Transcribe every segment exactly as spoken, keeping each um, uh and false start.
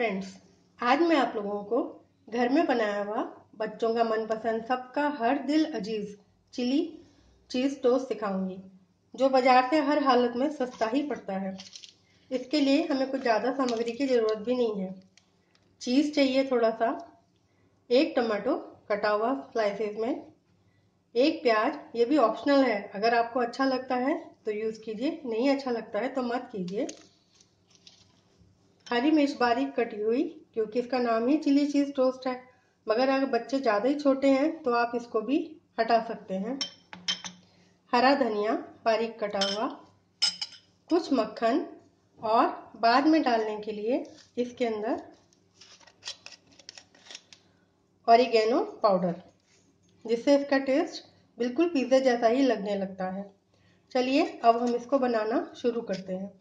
Friends, आज मैं आप लोगों को घर में बनाया हुआ बच्चों का मनपसंद सबका हर दिल अजीज चिली चीज़ टोस्ट सिखाऊंगी, जो बाजार से हर हालत में सस्ता ही पड़ता है। इसके लिए हमें कुछ ज़्यादा सामग्री की ज़रूरत भी नहीं है। चीज़ चाहिए थोड़ा सा, एक टमाटो कटा हुआ स्लाइसेस में, एक प्याज, ये भी ऑप्शनल है, अगर आपको अच्छा लगता है तो यूज़ कीजिए, नहीं अच्छा लगता है तो मत कीजिए। हरी मिर्च बारीक कटी हुई, क्योंकि इसका नाम ही चिली चीज़ टोस्ट है, मगर अगर बच्चे ज़्यादा ही छोटे हैं तो आप इसको भी हटा सकते हैं। हरा धनिया बारीक कटा हुआ, कुछ मक्खन, और बाद में डालने के लिए इसके अंदर ऑरिगेनो पाउडर, जिससे इसका टेस्ट बिल्कुल पिज़्ज़ा जैसा ही लगने लगता है। चलिए अब हम इसको बनाना शुरू करते हैं।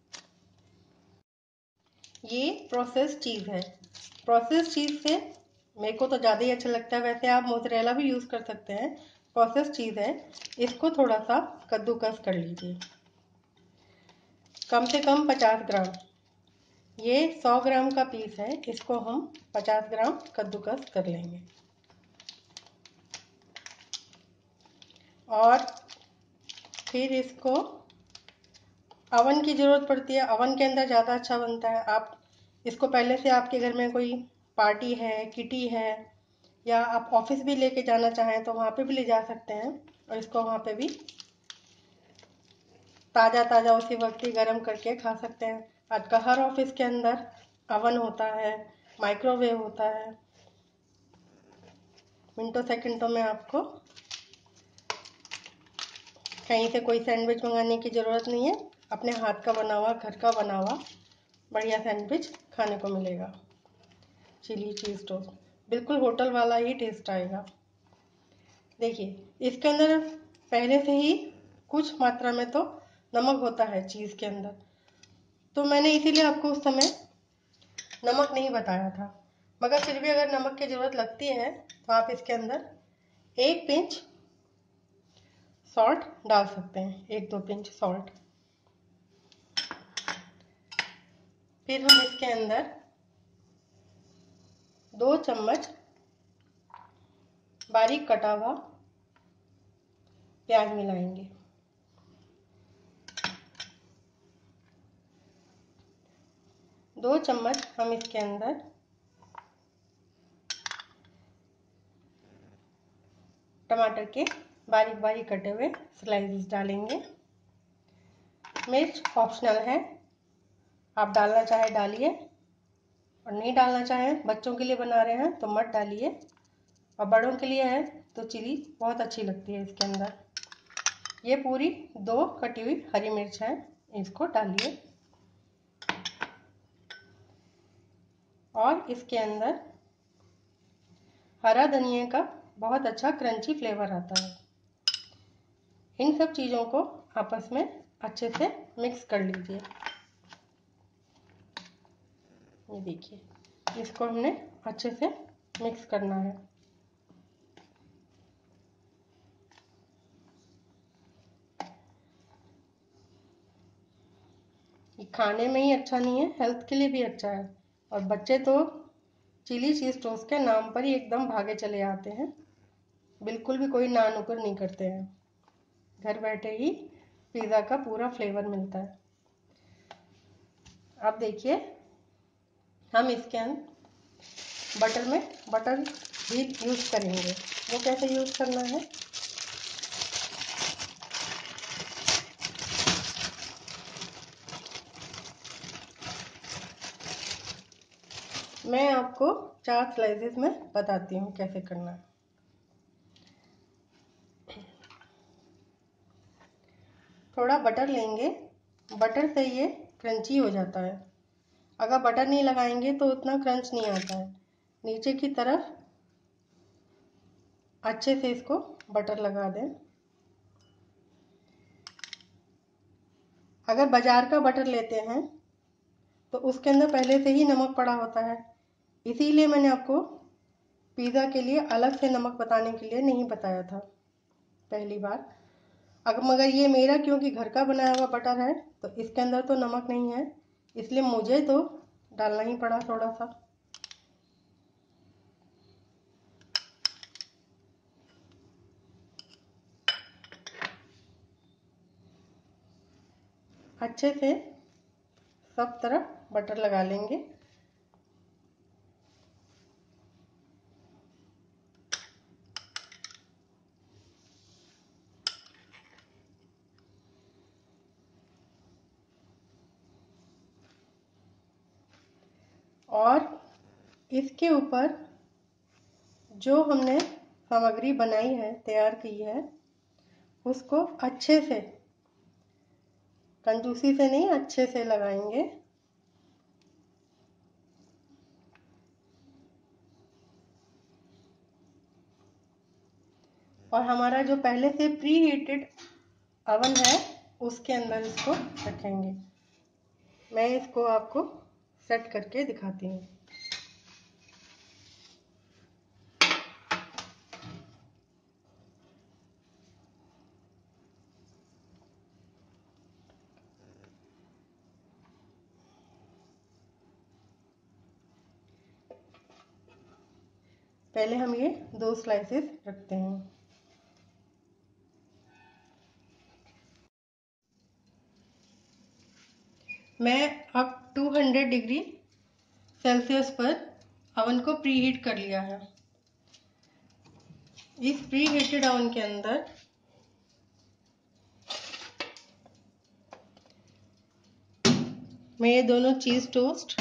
ये प्रोसेस चीज़ है। प्रोसेस चीज़ से मेरे को तो ज़्यादा ही अच्छा लगता है, वैसे आप मोज़रेला भी यूज़ कर सकते हैं। प्रोसेस चीज़ है, इसको थोड़ा सा कद्दूकस कर लीजिए, कम से कम पचास ग्राम। ये सौ ग्राम का पीस है, इसको हम पचास ग्राम कद्दूकस कर लेंगे। और फिर इसको अवन की ज़रूरत पड़ती है, अवन के अंदर ज़्यादा अच्छा बनता है। आप इसको पहले से आपके घर में कोई पार्टी है, किटी है, या आप ऑफिस भी लेके जाना चाहें तो वहाँ पे भी ले जा सकते हैं, और इसको वहाँ पे भी ताज़ा ताज़ा उसी वक्त ही गर्म करके खा सकते हैं। आजकल हर ऑफिस के अंदर अवन होता है, माइक्रोवेव होता है, मिनटों सेकंडों में आपको कहीं से कोई सैंडविच मंगाने की ज़रूरत नहीं है। अपने हाथ का बना हुआ, घर का बना हुआ बढ़िया सैंडविच खाने को मिलेगा। चिली चीज़ टोस्ट बिल्कुल होटल वाला ही टेस्ट आएगा। देखिए, इसके अंदर पहले से ही कुछ मात्रा में तो नमक होता है चीज़ के अंदर, तो मैंने इसीलिए आपको उस समय नमक नहीं बताया था। मगर फिर भी अगर नमक की ज़रूरत लगती है तो आप इसके अंदर एक पिंच सॉल्ट डाल सकते हैं, एक दो पिंच सॉल्ट। फिर हम इसके अंदर दो चम्मच बारीक कटा हुआ प्याज मिलाएंगे। दो चम्मच हम इसके अंदर टमाटर के बारीक बारीक कटे हुए स्लाइसेस डालेंगे। मिर्च ऑप्शनल है, आप डालना चाहे डालिए, और नहीं डालना चाहे, बच्चों के लिए बना रहे हैं तो मत डालिए, और बड़ों के लिए है तो चिली बहुत अच्छी लगती है इसके अंदर। ये पूरी दो कटी हुई हरी मिर्च है, इसको डालिए, और इसके अंदर हरा धनिया का बहुत अच्छा क्रंची फ्लेवर आता है। इन सब चीज़ों को आपस में अच्छे से मिक्स कर लीजिए। ये देखिए, इसको हमने अच्छे से मिक्स करना है। ये खाने में ही अच्छा नहीं है, हेल्थ के लिए भी अच्छा है, और बच्चे तो चिली चीज़ टोस्ट के नाम पर ही एकदम भागे चले आते हैं, बिल्कुल भी कोई ना नुकुर नहीं करते हैं। घर बैठे ही पिज़्ज़ा का पूरा फ्लेवर मिलता है। अब देखिए, हम इसके अंदर बटर में बटर भी यूज़ करेंगे। वो कैसे यूज़ करना है, मैं आपको चार स्लाइसेस में बताती हूँ कैसे करना है। थोड़ा बटर लेंगे, बटर से ये क्रंची हो जाता है। अगर बटर नहीं लगाएंगे तो उतना क्रंच नहीं आता है। नीचे की तरफ अच्छे से इसको बटर लगा दें। अगर बाजार का बटर लेते हैं तो उसके अंदर पहले से ही नमक पड़ा होता है, इसीलिए मैंने आपको पिज़्ज़ा के लिए अलग से नमक बताने के लिए नहीं बताया था पहली बार। अगर मगर ये मेरा क्योंकि घर का बनाया हुआ बटर है तो इसके अंदर तो नमक नहीं है, इसलिए मुझे तो डालना ही पड़ा थोड़ा सा। अच्छे से सब तरफ बटर लगा लेंगे। और इसके ऊपर जो हमने सामग्री बनाई है, तैयार की है, उसको अच्छे से, कंजूसी से नहीं, अच्छे से लगाएंगे। और हमारा जो पहले से प्री हीटेड अवन है उसके अंदर इसको रखेंगे। मैं इसको आपको सेट करके दिखाती हूँ। पहले हम ये दो स्लाइसेस रखते हैं। मैं अब दो सौ डिग्री सेल्सियस पर अवन को प्री हीट कर लिया है। इस प्री हीटेड अवन के अंदर मैं ये दोनों चीज टोस्ट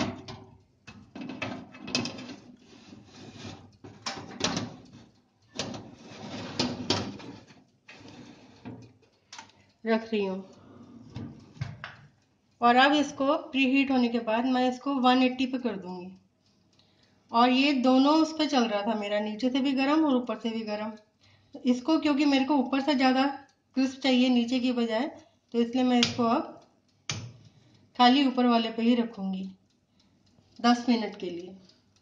रख रही हूँ। और अब इसको प्री हीट होने के बाद मैं इसको एक सौ अस्सी पे कर दूंगी। और ये दोनों उस पर चल रहा था मेरा, नीचे से भी गर्म और ऊपर से भी गर्म। इसको क्योंकि मेरे को ऊपर से ज़्यादा क्रिस्प चाहिए नीचे की बजाय, तो इसलिए मैं इसको अब खाली ऊपर वाले पे ही रखूंगी दस मिनट के लिए।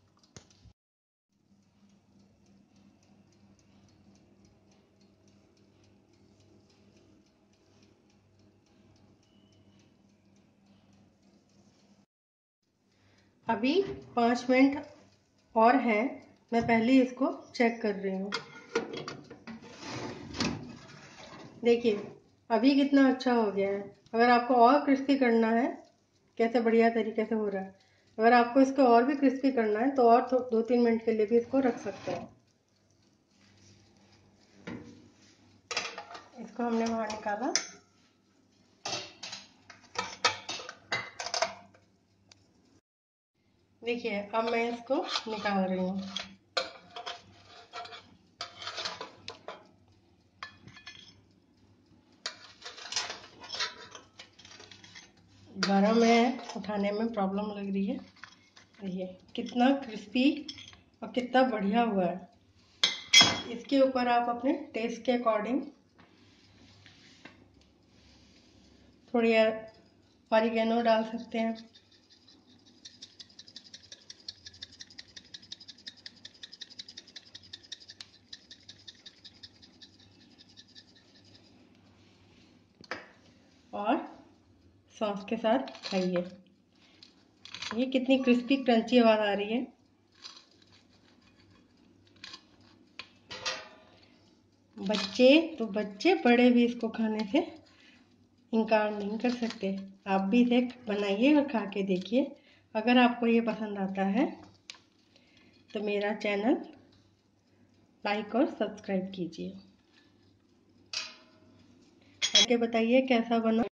अभी पाँच मिनट और हैं, मैं पहले इसको चेक कर रही हूँ। देखिए अभी कितना अच्छा हो गया है। अगर आपको और क्रिस्पी करना है, कैसे बढ़िया तरीके से हो रहा है। अगर आपको इसको और भी क्रिस्पी करना है तो और दो तीन मिनट के लिए भी इसको रख सकते हैं। इसको हमने बाहर निकाला। देखिए अब मैं इसको निकाल रही हूँ। गरम है, उठाने में प्रॉब्लम लग रही है। देखिए कितना क्रिस्पी और कितना बढ़िया हुआ है। इसके ऊपर आप अपने टेस्ट के अकॉर्डिंग थोड़ी ऑरिगेनो डाल सकते हैं। और सॉस के साथ खाइए। ये कितनी क्रिस्पी क्रंची आवाज आ रही है। बच्चे तो बच्चे बड़े भी इसको खाने से इनकार नहीं कर सकते। आप भी इसे बनाइए और खा के देखिए। अगर आपको ये पसंद आता है तो मेरा चैनल लाइक और सब्सक्राइब कीजिए। आगे बताइए कैसा बना।